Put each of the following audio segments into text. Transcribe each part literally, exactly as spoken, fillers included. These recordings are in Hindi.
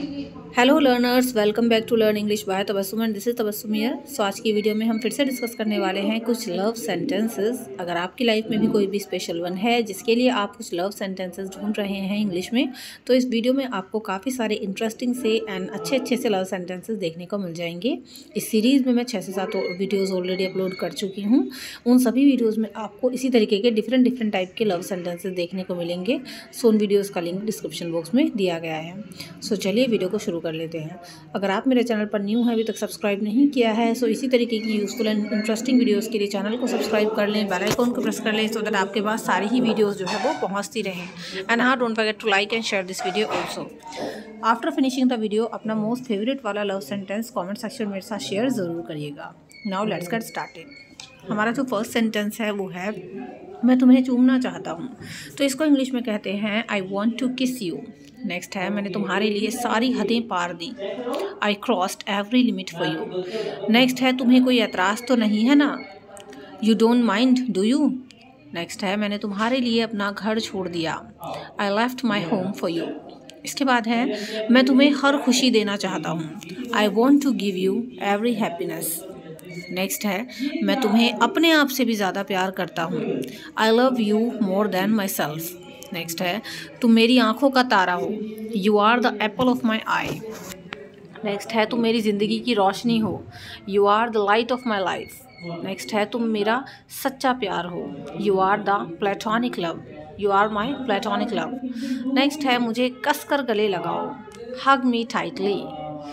Hello learners, welcome back to learn English by Tabassum and this is Tabassum here. So आज की वीडियो में हम फिर से डिस्कस करने वाले हैं कुछ लव सेंटेंसेस। अगर आपकी लाइफ में भी कोई भी स्पेशल वन है जिसके लिए आप कुछ लव सेंटेंसेस ढूंढ रहे हैं इंग्लिश में, तो इस वीडियो में आपको काफ़ी सारे इंटरेस्टिंग से एंड अच्छे अच्छे से लव सेंटेंसेस देखने को मिल जाएंगे। इस सीरीज़ में मैं छः से सात वीडियोज़ ऑलरेडी अपलोड कर चुकी हूँ। उन सभी वीडियोज़ में आपको इसी तरीके के डिफरेंट डिफरेंट टाइप के लव सेंटेंसेस देखने को मिलेंगे। सो उन वीडियोज़ का लिंक डिस्क्रिप्शन बॉक्स में दिया गया है। सो चलिए वीडियो को शुरू कर लेते हैं। अगर आप मेरे चैनल पर न्यू हैं, अभी तक सब्सक्राइब नहीं किया है, सो इसी तरीके की यूज़फुल एंड इंटरेस्टिंग वीडियोस के लिए चैनल को सब्सक्राइब कर लें, बेल आइकन को प्रेस कर लें, सो दैट आपके पास सारी ही वीडियोस जो है वो पहुंचती रहें। एंड हाँ, don't forget to like and share this video also. After finishing the video अपना मोस्ट फेवरेट वाला लव सेंटेंस कॉमेंट सेक्शन में मेरे साथ शेयर ज़रूर करिएगा। Now let's get started. हमारा जो फर्स्ट सेंटेंस है वो है मैं तुम्हें चूमना चाहता हूँ। तो इसको इंग्लिश में कहते हैं I want to kiss you. Next है मैंने तुम्हारे लिए सारी हदें पार दी। I crossed every limit for you. Next है तुम्हें कोई एतराज़ तो नहीं है ना। You don't mind do you. Next है मैंने तुम्हारे लिए अपना घर छोड़ दिया। I left my home for you. इसके बाद है मैं तुम्हें हर खुशी देना चाहता हूँ। I want to give you every happiness. Next है मैं तुम्हें अपने आप से भी ज़्यादा प्यार करता हूँ। I love you more than myself. Next है तुम मेरी आंखों का तारा हो। You are the apple of my eye. Next है तुम मेरी ज़िंदगी की रोशनी हो। You are the light of my life. Next है तुम मेरा सच्चा प्यार हो। You are the platonic love. You are my platonic love. Next है मुझे कसकर गले लगाओ। Hug me tightly.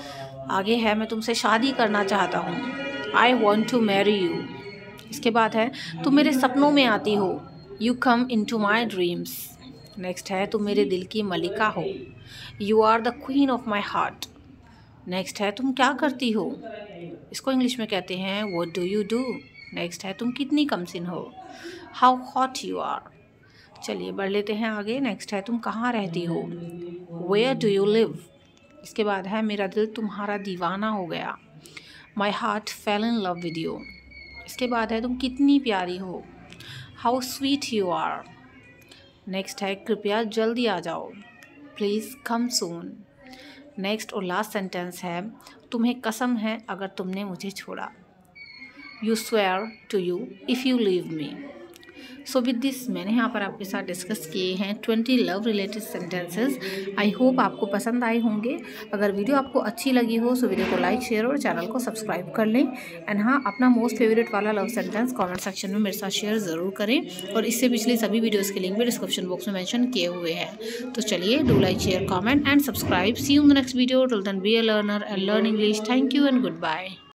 आगे है मैं तुमसे शादी करना चाहता हूँ। I want to marry you. इसके बाद है तुम मेरे सपनों में आती हो। You come into my dreams. Next है तुम मेरे दिल की मलिका हो। You are the queen of my heart. Next है तुम क्या करती हो। इसको इंग्लिश में कहते हैं what do you do. Next है तुम कितनी कमसिन हो। How hot you are. चलिए बढ़ लेते हैं आगे। नेक्स्ट है तुम कहाँ रहती हो। Where do you live. इसके बाद है मेरा दिल तुम्हारा दीवाना हो गया। My heart fell in love with you. इसके बाद है तुम कितनी प्यारी हो। How sweet you are. Next है कृपया जल्दी आ जाओ। Please come soon. नेक्स्ट और लास्ट सेंटेंस है तुम्हें कसम है अगर तुमने मुझे छोड़ा। You swear to you if you leave me. So with this मैंने यहाँ पर आपके साथ डिस्कस किए हैं twenty love related sentences. I hope आपको पसंद आए होंगे। अगर वीडियो आपको अच्छी लगी हो सो वीडियो को लाइक शेयर और चैनल को सब्सक्राइब कर लें। एंड हाँ, अपना मोस्ट फेवरेट वाला लव सेंटेंस कमेंट सेक्शन में मेरे साथ शेयर ज़रूर करें। और इससे पिछली सभी वीडियोज़ के लिंक भी डिस्क्रिप्शन बॉक्स में मैंशन किए हुए हैं। तो चलिए, do like share comment and subscribe. See you in the next video. Till then be a learner and learn English. Thank you and good bye.